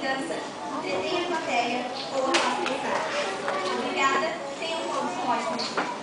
criança, entretenha a plateia ou a faça pensar. Obrigada, tenham todos um ótimo dia.